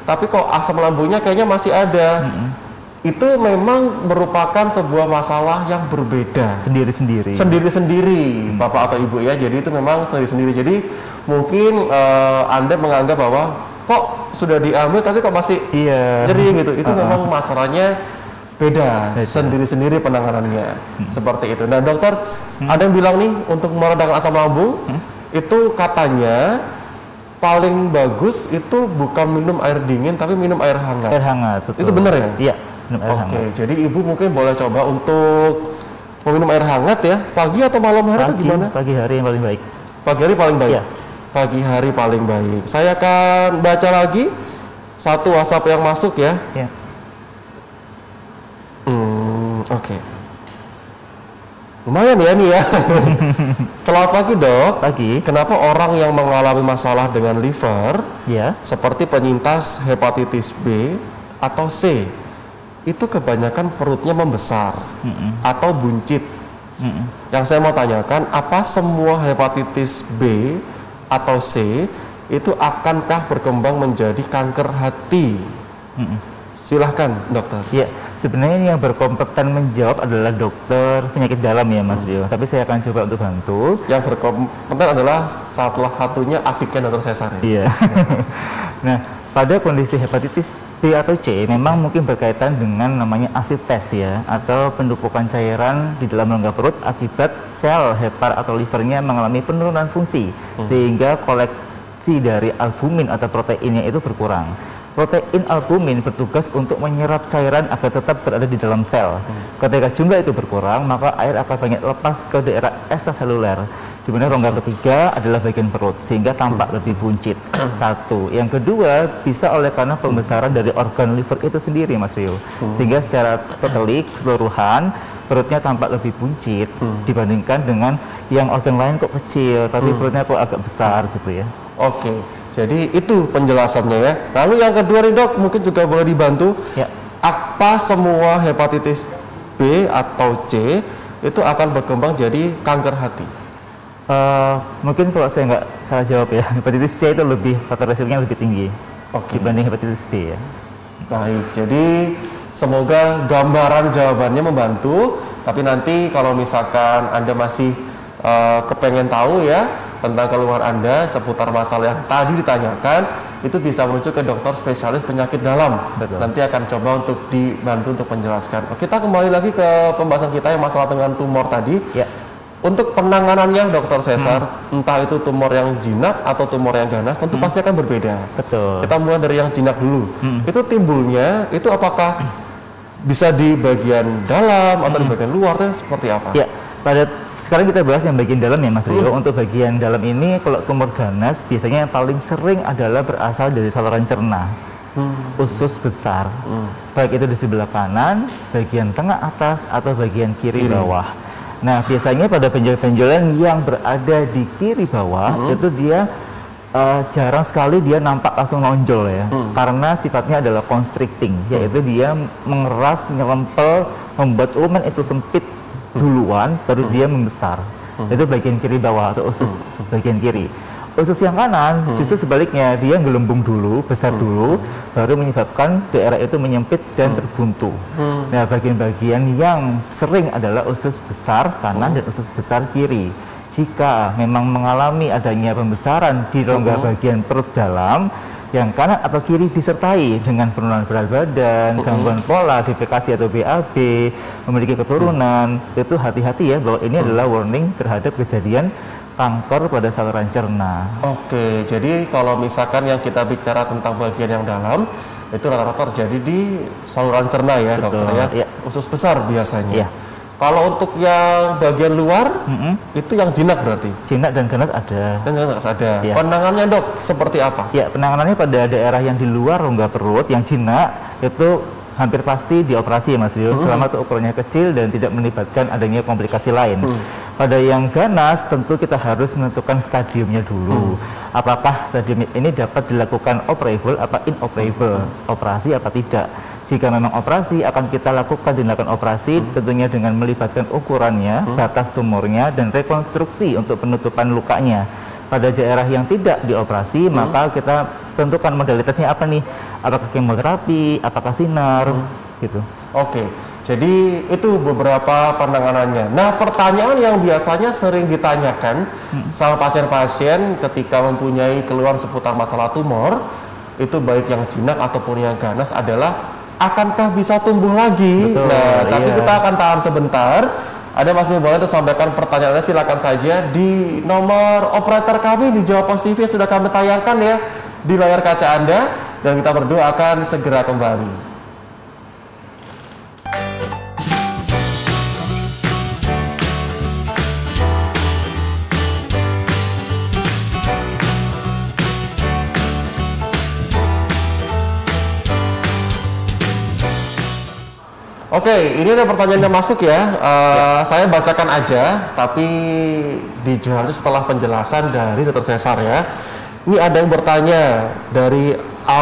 tapi kok asam lambungnya kayaknya masih ada. Mm-hmm. Itu memang merupakan sebuah masalah yang berbeda. Sendiri-sendiri. Sendiri-sendiri, hmm. Bapak atau Ibu ya. Jadi itu memang sendiri-sendiri. Jadi mungkin uh, Anda menganggap bahwa kok sudah diambil tapi kok masih iya. nyeri gitu. Itu uh-uh. memang masalahnya beda, beda. Sendiri-sendiri penanganannya. Hmm. Seperti itu. Nah dokter, hmm. ada yang bilang nih untuk meredakan asam lambung, hmm. itu katanya paling bagus itu bukan minum air dingin tapi minum air hangat. Air hangat, betul. Itu benar ya? Iya. Oke, okay, jadi ibu mungkin boleh coba untuk meminum air hangat ya, pagi atau malam hari pagi, atau gimana? Pagi hari yang paling baik. Pagi hari paling baik? Ya. Pagi hari paling baik. Saya akan baca lagi satu WhatsApp yang masuk ya. Ya. Hmm, oke. Okay. Lumayan ya nih ya. Selamat pagi dok. Pagi. Kenapa orang yang mengalami masalah dengan liver, ya, seperti penyintas hepatitis B atau C, itu kebanyakan perutnya membesar mm-mm. atau buncit. Mm-mm. Yang saya mau tanyakan, apa semua hepatitis B atau C itu akankah berkembang menjadi kanker hati? Mm-mm. Silahkan dokter. Ya, sebenarnya yang berkompeten menjawab adalah dokter penyakit dalam ya Mas Rio. Tapi saya akan coba untuk bantu. Yang berkompeten adalah salah satunya adiknya dokter Cesar. Iya. Nah, pada kondisi hepatitis B atau C memang mungkin berkaitan dengan namanya asites ya, atau penumpukan cairan di dalam rongga perut akibat sel hepar atau livernya mengalami penurunan fungsi, hmm. sehingga koleksi dari albumin atau proteinnya itu berkurang. Protein albumin bertugas untuk menyerap cairan agar tetap berada di dalam sel. Hmm. Ketika jumlah itu berkurang, maka air akan banyak lepas ke daerah ekstraseluler, di mana rongga ketiga adalah bagian perut, sehingga tampak lebih buncit. Satu. Yang kedua, bisa oleh karena pembesaran dari organ liver itu sendiri, Mas Rio. Hmm. Sehingga secara totally, keseluruhan, perutnya tampak lebih buncit hmm. dibandingkan dengan yang organ lain kok kecil, tapi hmm. perutnya kok agak besar gitu ya. Oke. Okay. Jadi itu penjelasannya ya. Lalu yang kedua nih dok, mungkin juga boleh dibantu. Ya. Apa semua hepatitis B atau C itu akan berkembang jadi kanker hati? Uh, mungkin kalau saya nggak salah jawab ya, hepatitis C itu lebih faktor resikonya lebih tinggi okay. dibanding hepatitis B ya. Baik, jadi semoga gambaran jawabannya membantu. Tapi nanti kalau misalkan Anda masih uh, kepengen tahu ya tentang keluhan Anda seputar masalah yang tadi ditanyakan, itu bisa menuju ke dokter spesialis penyakit dalam. Betul. Nanti akan coba untuk dibantu untuk menjelaskan. Kita kembali lagi ke pembahasan kita yang masalah dengan tumor tadi. Ya. Untuk penanganannya dokter Cesar, hmm. entah itu tumor yang jinak atau tumor yang ganas, tentu hmm. pasti akan berbeda. Betul. Kita mulai dari yang jinak dulu. Hmm. Itu timbulnya, itu apakah hmm. bisa di bagian dalam atau hmm. di bagian luarnya seperti apa? Ya, pada sekarang kita bahas yang bagian dalam ya Mas Rio. Hmm. Untuk bagian dalam ini, kalau tumor ganas biasanya yang paling sering adalah berasal dari saluran cerna, hmm. usus besar, hmm. baik itu di sebelah kanan, bagian tengah atas atau bagian kiri, kiri. bawah. Nah biasanya pada benjolan-benjolan yang berada di kiri bawah hmm. itu dia uh, jarang sekali dia nampak langsung nonjol ya, hmm. karena sifatnya adalah constricting, hmm. yaitu dia mengeras, nyelempel, membuat lumen itu sempit duluan, baru hmm. dia membesar. Hmm. Itu bagian kiri bawah atau usus hmm. bagian kiri. Usus yang kanan hmm. justru sebaliknya, dia gelembung dulu, besar hmm. dulu, baru menyebabkan daerah itu menyempit dan hmm. terbuntu. Hmm. Nah, bagian-bagian yang sering adalah usus besar kanan hmm. dan usus besar kiri. Jika memang mengalami adanya pembesaran di rongga hmm. bagian perut dalam, yang kanan atau kiri disertai dengan penurunan berat badan, uh-huh. gangguan pola, defekasi atau B A B, memiliki keturunan, uh-huh. itu hati-hati ya bahwa ini uh-huh. adalah warning terhadap kejadian kanker pada saluran cerna. Oke, jadi kalau misalkan yang kita bicara tentang bagian yang dalam, itu rata-rata terjadi di saluran cerna ya. Betul, dokter ya, ya. Usus besar biasanya. Ya. Kalau untuk yang bagian luar, mm-hmm. itu yang jinak berarti? Jinak dan ganas ada. Dan ganas ada. Ya. Penanganannya dok, seperti apa? Ya, penanganannya pada daerah yang di luar rongga perut, yang jinak, itu hampir pasti dioperasi ya Mas Rio, hmm. selama itu ukurannya kecil dan tidak melibatkan adanya komplikasi lain. Hmm. Pada yang ganas, tentu kita harus menentukan stadiumnya dulu. Hmm. Apakah stadium ini dapat dilakukan operable, apa inoperable, hmm. operasi apa tidak. Jika memang operasi, akan kita lakukan tindakan operasi, hmm. tentunya dengan melibatkan ukurannya, hmm. batas tumornya, dan rekonstruksi untuk penutupan lukanya. Pada daerah yang tidak dioperasi, hmm. maka kita tentukan modalitasnya apa nih, apakah kemoterapi, apakah sinar, hmm. gitu. Oke, jadi itu beberapa penanganannya. Nah, pertanyaan yang biasanya sering ditanyakan hmm. sama pasien-pasien ketika mempunyai keluhan seputar masalah tumor, itu baik yang jinak ataupun yang ganas adalah, akankah bisa tumbuh lagi? Betul, nah, tapi iya. kita akan tahan sebentar. Ada masih boleh untuk sampaikan pertanyaannya, silakan saja di nomor operator kami di Jawa Pos T V sudah kami tayangkan ya di layar kaca Anda, dan kita berdua akan segera kembali. Oke, ini ada pertanyaan yang masuk ya. Uh, ya. Saya bacakan aja, tapi dijawab setelah penjelasan dari Dokter Cesar ya. Ini ada yang bertanya dari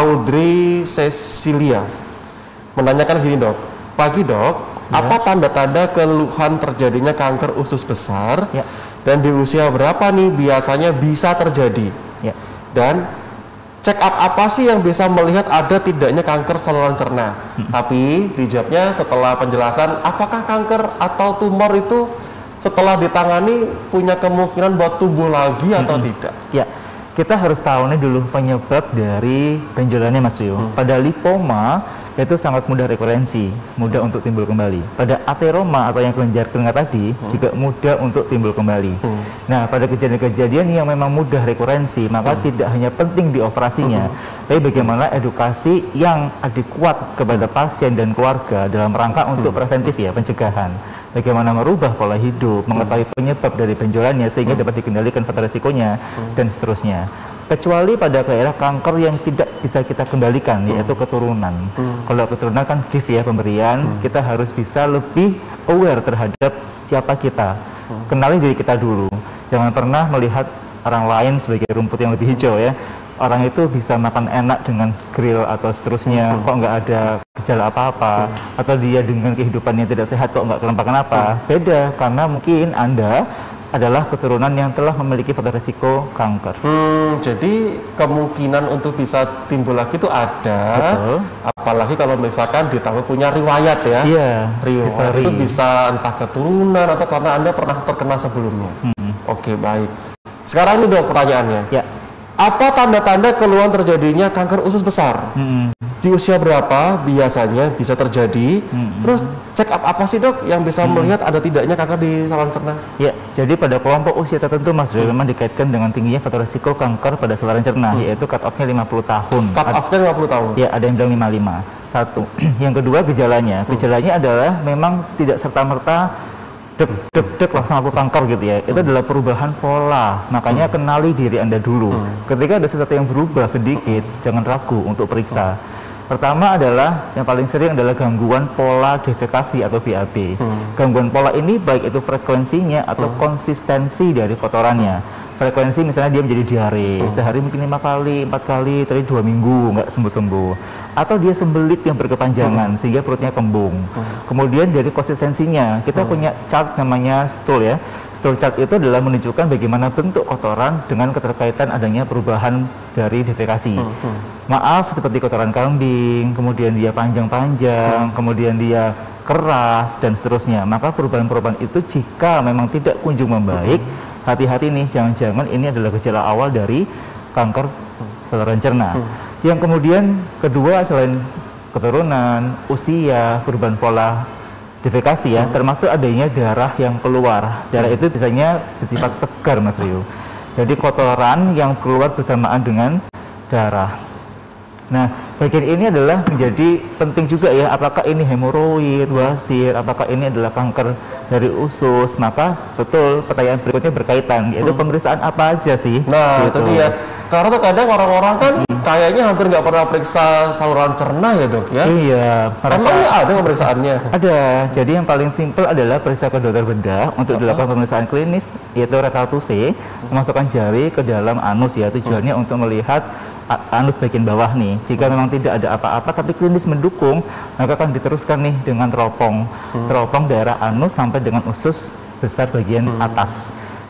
Audrey Cecilia, menanyakan gini dok, pagi dok, ya. apa tanda-tanda keluhan terjadinya kanker usus besar ya. dan di usia berapa nih biasanya bisa terjadi? Ya. Dan check up apa sih yang bisa melihat ada tidaknya kanker saluran cerna? Hmm. Tapi dijawabnya setelah penjelasan apakah kanker atau tumor itu setelah ditangani punya kemungkinan buat tumbuh lagi atau hmm. tidak? Ya, kita harus tahu nih dulu penyebab dari benjolannya Mas Rio. Hmm. Pada lipoma itu sangat mudah rekurensi, mudah untuk timbul kembali. Pada ateroma atau yang kelenjar keringat tadi hmm. juga mudah untuk timbul kembali. Hmm. Nah, pada kejadian-kejadian yang memang mudah rekurensi, maka hmm. tidak hanya penting di operasinya, hmm. tapi bagaimana edukasi yang adekuat kepada pasien dan keluarga dalam rangka untuk hmm. preventif ya, pencegahan. Bagaimana merubah pola hidup, mengetahui penyebab dari benjolannya sehingga hmm. dapat dikendalikan faktor risikonya hmm. dan seterusnya. Kecuali pada daerah kanker yang tidak bisa kita kendalikan, hmm. yaitu keturunan. Hmm. Kalau keturunan kan gift ya, pemberian, hmm. kita harus bisa lebih aware terhadap siapa kita. Hmm. Kenali diri kita dulu. Jangan pernah melihat orang lain sebagai rumput yang lebih hijau ya. Orang itu bisa makan enak dengan grill atau seterusnya, hmm. kok nggak ada gejala apa-apa, hmm. atau dia dengan kehidupan yang tidak sehat kok nggak kelompakan apa. Hmm. Beda, karena mungkin Anda adalah keturunan yang telah memiliki faktor risiko kanker. Hmm, jadi kemungkinan untuk bisa timbul lagi itu ada. Betul. Apalagi kalau misalkan ditahu punya riwayat ya. Iya. Riwayat itu bisa entah keturunan atau karena Anda pernah terkena sebelumnya. Hmm. Oke, baik. Sekarang ini dok pertanyaannya. Ya. Apa tanda-tanda keluhan terjadinya kanker usus besar? Hmm. Di usia berapa biasanya bisa terjadi? Hmm. Terus check up apa sih dok yang bisa hmm. melihat ada tidaknya kanker di saluran cerna? Ya, jadi pada kelompok usia tertentu Mas hmm. memang dikaitkan dengan tingginya faktor risiko kanker pada saluran cerna, hmm. yaitu cut off-nya lima puluh tahun. Cut off-nya lima puluh tahun? Ya, ada yang bilang lima puluh lima. Satu. Yang kedua gejalanya. Hmm. Gejalanya adalah memang tidak serta-merta dek dek dek langsung aku kanker gitu ya. Itu hmm. adalah perubahan pola. Makanya hmm. kenali diri Anda dulu. Hmm. Ketika ada sesuatu yang berubah sedikit, hmm. jangan ragu untuk periksa. Hmm. Pertama adalah yang paling sering adalah gangguan pola defekasi atau B A B. Hmm. Gangguan pola ini baik itu frekuensinya atau hmm. konsistensi dari kotorannya. Frekuensi misalnya dia menjadi diare, hmm. sehari mungkin lima kali, empat kali, tapi dua minggu nggak sembuh-sembuh. Atau dia sembelit yang berkepanjangan hmm. sehingga perutnya kembung. Hmm. Kemudian dari konsistensinya, kita hmm. punya chart namanya stool ya. Stool chart itu adalah menunjukkan bagaimana bentuk kotoran dengan keterkaitan adanya perubahan dari defekasi. Hmm. Hmm. Maaf, seperti kotoran kambing, kemudian dia panjang-panjang, hmm. kemudian dia keras dan seterusnya. Maka perubahan-perubahan itu jika memang tidak kunjung membaik, hmm. hati-hati nih, jangan-jangan ini adalah gejala awal dari kanker saluran cerna. Hmm. Yang kemudian kedua selain keturunan, usia, perubahan pola defekasi ya, hmm. termasuk adanya darah yang keluar. Darah itu biasanya bersifat segar Mas Rio. Jadi kotoran yang keluar bersamaan dengan darah. Nah, bagian ini adalah menjadi penting juga ya, apakah ini hemoroid, wasir, apakah ini adalah kanker dari usus. Maka betul pertanyaan berikutnya berkaitan, yaitu hmm. pemeriksaan apa aja sih? Nah, gitu. Itu dia. Karena kadang orang-orang kan hmm. kayaknya hampir nggak pernah periksa saluran cerna ya dok ya? Iya. Emangnya ada pemeriksaannya? Ada. Jadi yang paling simpel adalah periksa ke dokter bedah untuk apa? Dilakukan pemeriksaan klinis, yaitu rectal tuse, memasukkan jari ke dalam anus ya, tujuannya hmm. untuk melihat anus bagian bawah nih. Jika memang tidak ada apa-apa tapi klinis mendukung, maka akan diteruskan nih dengan teropong hmm. teropong daerah anus sampai dengan usus besar bagian hmm. atas.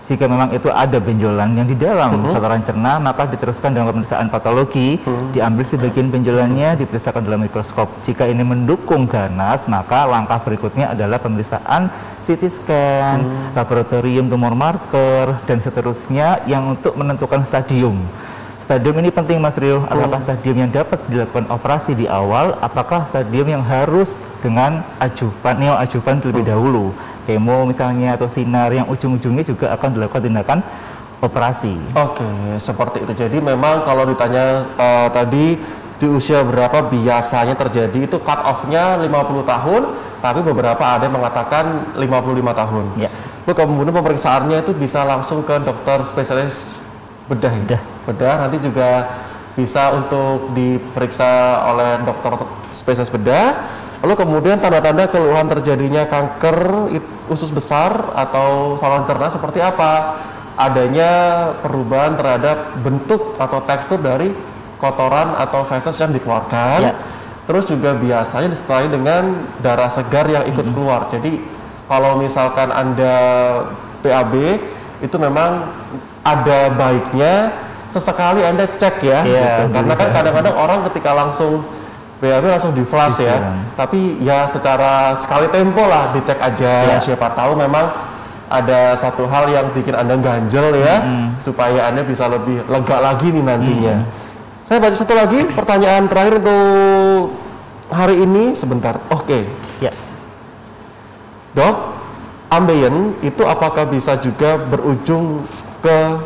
jika memang itu ada benjolan yang di dalam mm-hmm. saluran cerna, maka diteruskan dengan pemeriksaan patologi, mm-hmm. diambil sebagian benjolannya, diperiksakan dalam mikroskop. Jika ini mendukung ganas, maka langkah berikutnya adalah pemeriksaan C T scan, mm-hmm. laboratorium tumor marker, dan seterusnya yang untuk menentukan stadium. Stadium ini penting Mas Rio, apakah stadium yang dapat dilakukan operasi di awal, apakah stadium yang harus dengan adjuvan, neoadjuvan terlebih dahulu, kemo misalnya atau sinar yang ujung-ujungnya juga akan dilakukan tindakan operasi. Oke, seperti itu. Jadi memang kalau ditanya uh, tadi di usia berapa biasanya terjadi, itu cut off-nya lima puluh tahun, tapi beberapa ada yang mengatakan lima puluh lima tahun. Ya. Lalu kemudian pemeriksaannya itu bisa langsung ke dokter spesialis bedah, ya? bedah. bedah nanti juga bisa untuk diperiksa oleh dokter spesialis bedah. Lalu kemudian tanda-tanda keluhan terjadinya kanker usus besar atau saluran cerna seperti apa? Adanya perubahan terhadap bentuk atau tekstur dari kotoran atau feses yang dikeluarkan. Ya. Terus juga biasanya disertai dengan darah segar yang ikut mm-hmm. keluar. Jadi kalau misalkan Anda P A B, itu memang ada baiknya sesekali Anda cek ya, yeah, gitu. Karena kan kadang-kadang orang ketika langsung B A B langsung di flash ya, tapi ya secara sekali tempo lah dicek aja, yeah. Siapa tahu memang ada satu hal yang bikin Anda ganjel ya, mm. supaya Anda bisa lebih lega lagi nih nantinya. Mm. Saya baca satu lagi pertanyaan terakhir untuk hari ini sebentar. Oke, okay. yeah. Dok, ambeien itu apakah bisa juga berujung ke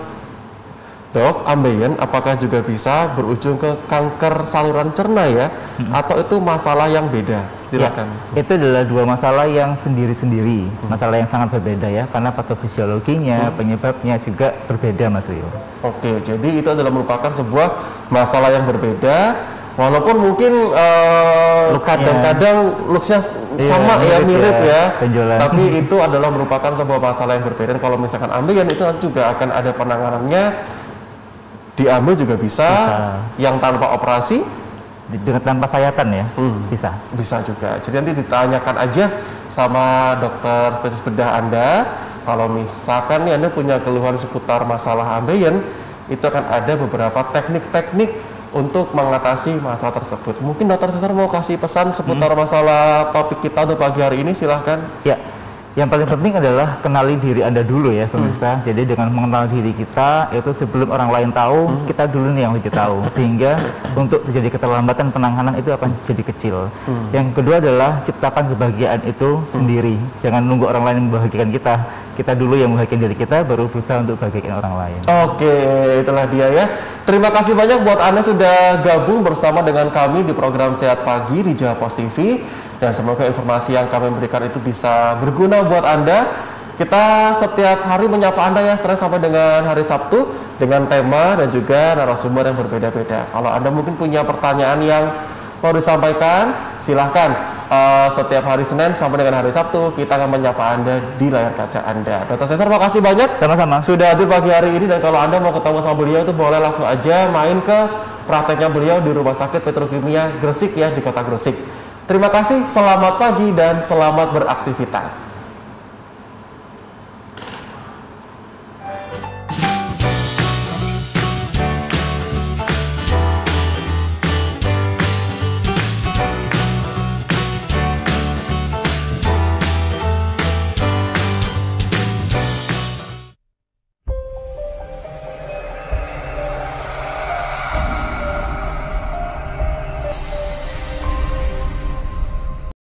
Dok, ambeien apakah juga bisa berujung ke kanker saluran cerna ya? Hmm. Atau itu masalah yang beda? Silakan. Ya, itu adalah dua masalah yang sendiri-sendiri, hmm. masalah yang sangat berbeda ya, karena patofisiologinya, hmm. penyebabnya juga berbeda Mas Rio. Oke, jadi itu adalah merupakan sebuah masalah yang berbeda, walaupun mungkin uh, kadang-kadang looks-nya sama iya, ya, mirip ya, ya. Tapi itu adalah merupakan sebuah masalah yang berbeda. Kalau misalkan ambeien itu juga akan ada penanganannya, diambil juga bisa, bisa. Yang tanpa operasi dengan tanpa sayatan ya, hmm. bisa bisa juga. Jadi nanti ditanyakan aja sama dokter spesialis bedah Anda, kalau misalkan nih Anda punya keluhan seputar masalah ambeien, itu akan ada beberapa teknik-teknik untuk mengatasi masalah tersebut. Mungkin Dokter Cesar mau kasih pesan seputar hmm. masalah topik kita untuk pagi hari ini, silahkan. Ya. Yang paling penting adalah kenali diri Anda dulu ya pemirsa. Hmm. Jadi dengan mengenal diri kita itu sebelum orang lain tahu, hmm. kita dulu nih yang lebih tahu. Sehingga untuk terjadi keterlambatan penanganan itu akan jadi kecil. Hmm. Yang kedua adalah ciptakan kebahagiaan itu hmm. sendiri. Jangan nunggu orang lain membahagiakan kita. Kita dulu yang membahagiakan diri kita, baru berusaha untuk bahagiakan orang lain. Oke, itulah dia ya. Terima kasih banyak buat Anda sudah gabung bersama dengan kami di program Sehat Pagi di Japos T V. Dan semoga informasi yang kami berikan itu bisa berguna buat Anda. Kita setiap hari menyapa Anda ya, Senin sampai dengan hari Sabtu dengan tema dan juga narasumber yang berbeda-beda. Kalau Anda mungkin punya pertanyaan yang mau disampaikan, silahkan. Uh, setiap hari Senin sampai dengan hari Sabtu kita akan menyapa Anda di layar kaca Anda. Dokter Cesar, terima kasih banyak. Sama-sama. Sudah hadir pagi hari ini, dan kalau Anda mau ketemu sama beliau itu boleh langsung aja main ke prakteknya beliau di Rumah Sakit Petrokimia Gresik ya, di Kota Gresik. Terima kasih, selamat pagi dan selamat beraktivitas.